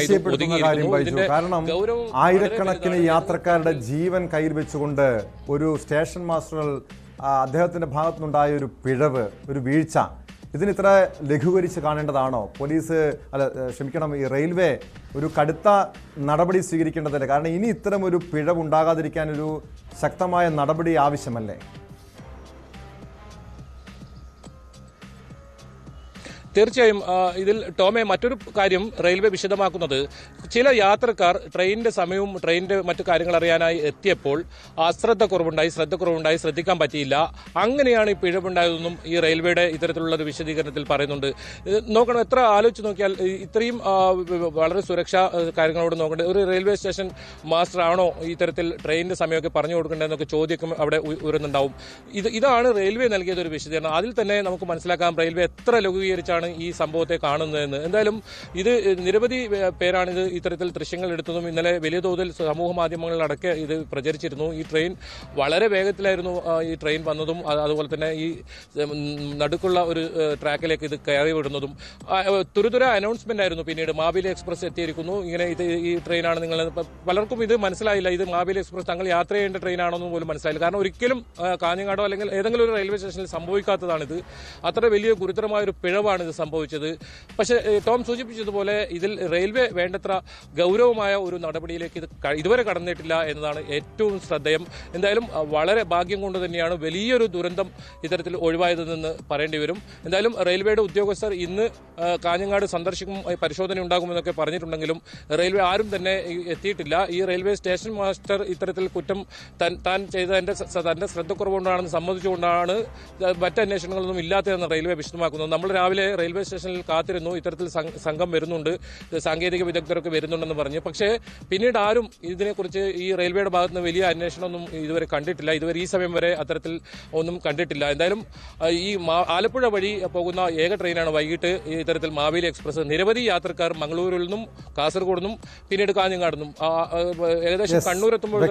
കാരണം ആയിരക്കണക്കിന് യാത്രക്കാരുടെ ജീവൻ കയ്യിൽ വെച്ചുകൊണ്ട് ഒരു സ്റ്റേഷൻ മാസ്റ്റർ അദ്ദേഹത്തിന്റെ ഭാഗത്തുനിന്നുണ്ടായ ഒരു പിഴവ്, ഒരു വീഴ്ച, ഇതിന് ഇത്ര ലഘൂകരിച്ച് കാണേണ്ടതാണോ? പോലീസ് അല്ല ക്ഷമിക്കണം ഈ റെയിൽവേ ഒരു കടുത്ത നടപടി സ്വീകരിക്കേണ്ടതല്ലേ? കാരണം ഇനി ഇത്തരം ഒരു പിഴവ് ഉണ്ടാകാതിരിക്കാൻ ഒരു ശക്തമായ നടപടി ആവശ്യമല്ലേ? തീർച്ചയായും ഇതിൽ ടോമെ മറ്റൊരു കാര്യം റെയിൽവേ വിശദമാക്കുന്നത് ചില യാത്രക്കാർ ട്രെയിനിന്റെ സമയവും ട്രെയിനിന്റെ മറ്റു കാര്യങ്ങൾ അറിയാനായി എത്തിയപ്പോൾ അശ്രദ്ധ കുറവുണ്ടായി ശ്രദ്ധ കുറവുണ്ടായി ശ്രദ്ധിക്കാൻ പറ്റിയില്ല. അങ്ങനെയാണ് ഈ പിഴവുണ്ടായതെന്നും ഈ റെയിൽവേയുടെ ഇത്തരത്തിലുള്ള ഒരു വിശദീകരണത്തിൽ പറയുന്നുണ്ട്. നോക്കണം, എത്ര ആലോചിച്ച് നോക്കിയാൽ ഇത്രയും വളരെ സുരക്ഷാ കാര്യങ്ങളോട് നോക്കേണ്ടത് ഒരു റെയിൽവേ സ്റ്റേഷൻ മാസ്റ്റർ ആണോ ഇത്തരത്തിൽ ട്രെയിനിന്റെ സമയമൊക്കെ പറഞ്ഞു കൊടുക്കേണ്ടതെന്നൊക്കെ ചോദ്യം അവിടെ ഉയരുന്നുണ്ടാവും. ഇത് ഇതാണ് റെയിൽവേ നൽകിയത് ഒരു വിശദീകരണം. അതിൽ തന്നെ നമുക്ക് മനസ്സിലാക്കാം റെയിൽവേ എത്ര ലഘൂകരിച്ചാണ് ഈ സംഭവത്തെ കാണുന്നതെന്ന്. എന്തായാലും ഇത് നിരവധി പേരാണ് ഇത് ഇത്തരത്തിൽ ദൃശ്യങ്ങൾ എടുത്തതും ഇന്നലെ വലിയ തോതിൽ സമൂഹ മാധ്യമങ്ങളിലടക്കം ഇത് പ്രചരിച്ചിരുന്നു. ഈ ട്രെയിൻ വളരെ വേഗത്തിലായിരുന്നു ഈ ട്രെയിൻ വന്നതും അതുപോലെ തന്നെ ഈ നടുക്കുള്ള ഒരു ട്രാക്കിലേക്ക് ഇത് കയറി വിടുന്നതും തുരുതുര അനൗൺസ്മെന്റ് ആയിരുന്നു. പിന്നീട് മാവേലി എക്സ്പ്രസ് എത്തിയിരിക്കുന്നു, ഇങ്ങനെ ഇത് ഈ ട്രെയിനാണ് നിങ്ങൾ. പലർക്കും ഇത് മനസ്സിലായില്ല, ഇത് മാവേലി എക്സ്പ്രസ് തങ്ങൾ യാത്ര ചെയ്യേണ്ട ട്രെയിനാണെന്ന് പോലും മനസ്സിലായില്ല. കാരണം ഒരിക്കലും കാഞ്ഞങ്ങാടോ അല്ലെങ്കിൽ ഏതെങ്കിലും ഒരു റെയിൽവേ സ്റ്റേഷനിൽ സംഭവിക്കാത്തതാണിത്. അത്ര വലിയ ഗുരുതരമായ ഒരു പിഴവാണ് ഇത് സംഭവിച്ചത്. പക്ഷേ ടോം സൂചിപ്പിച്ചതുപോലെ ഇതിൽ റെയിൽവേ വേണ്ടത്ര ഗൗരവമായ ഒരു നടപടിയിലേക്ക് ഇത് ഇതുവരെ കടന്നിട്ടില്ല എന്നതാണ് ഏറ്റവും ശ്രദ്ധേയം. എന്തായാലും വളരെ ഭാഗ്യം കൊണ്ട് തന്നെയാണ് വലിയൊരു ദുരന്തം ഇത്തരത്തിൽ ഒഴിവായതെന്ന് പറയേണ്ടി വരും. എന്തായാലും റെയിൽവേയുടെ ഉദ്യോഗസ്ഥർ ഇന്ന് കാഞ്ഞങ്ങാട് സന്ദർശിക്കും, പരിശോധന ഉണ്ടാകുമെന്നൊക്കെ പറഞ്ഞിട്ടുണ്ടെങ്കിലും റെയിൽവേ ആരും തന്നെ എത്തിയിട്ടില്ല. ഈ റെയിൽവേ സ്റ്റേഷൻ മാസ്റ്റർ ഇത്തരത്തിൽ കുറ്റം താൻ ചെയ്തതിന്റെ തന്റെ ശ്രദ്ധക്കുറവുകൊണ്ടാണെന്ന് സമ്മതിച്ചുകൊണ്ടാണ് മറ്റ് അന്വേഷണങ്ങളൊന്നും ഇല്ലാത്തതെന്ന് റെയിൽവേ വിശദമാക്കുന്നത്. നമ്മൾ രാവിലെ റെയിൽവേ സ്റ്റേഷനിൽ കാത്തിരുന്നു, ഇത്തരത്തിൽ സംഘം വരുന്നുണ്ട്, സാങ്കേതിക വിദഗ്ധരൊക്കെ വരുന്നുണ്ടെന്ന് പറഞ്ഞു. പക്ഷേ പിന്നീട് ആരും ഇതിനെക്കുറിച്ച് ഈ റെയിൽവേയുടെ ഭാഗത്ത് നിന്ന് വലിയ അന്വേഷണമൊന്നും ഇതുവരെ കണ്ടിട്ടില്ല. ഇതുവരെ ഈ സമയം വരെ അത്തരത്തിൽ ഒന്നും കണ്ടിട്ടില്ല. എന്തായാലും ഈ ആലപ്പുഴ വഴി പോകുന്ന ഏക ട്രെയിനാണ് വൈകിട്ട് ഇത്തരത്തിൽ മാവേലി എക്സ്പ്രസ്. നിരവധി യാത്രക്കാർ മംഗളൂരിൽ നിന്നും കാസർഗോഡ് നിന്നും പിന്നീട് കാഞ്ഞങ്ങാട് നിന്നും ഏകദേശം കണ്ണൂരെത്തുമ്പോൾ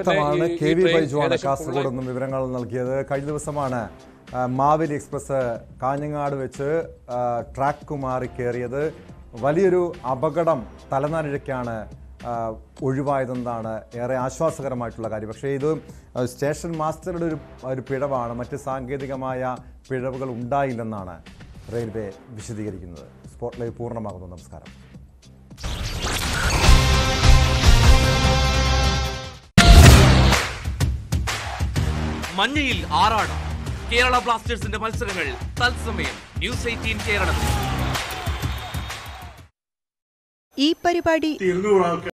കാസർഗോഡ് നിന്നും വിവരങ്ങൾ നൽകിയത്. കഴിഞ്ഞ ദിവസമാണ് മാവേലി എക്സ്പ്രസ് കാഞ്ഞങ്ങാട് വെച്ച് ട്രാക്ക് മാറി കയറിയത്. വലിയൊരു അപകടം തലനാരിഴയ്ക്കാണ് ഒഴിവായതെന്നാണ് ഏറെ ആശ്വാസകരമായിട്ടുള്ള കാര്യം. പക്ഷേ ഇത് സ്റ്റേഷൻ മാസ്റ്ററുടെ ഒരു ഒരു പിഴവാണ്, മറ്റ് സാങ്കേതികമായ പിഴവുകൾ ഉണ്ടായില്ലെന്നാണ് റെയിൽവേ വിശദീകരിക്കുന്നത്. സ്പോട്ട് ലൈവ് പൂർണ്ണമാകുന്നു. നമസ്കാരം. മഞ്ഞയിൽ ആറാടാം കേരള ബ്ലാസ്റ്റേഴ്സിന്റെ മത്സരങ്ങൾ തത്സമയം ന്യൂസ് എയ്റ്റീൻ കേരളത്തിൽ. ഈ പരിപാടി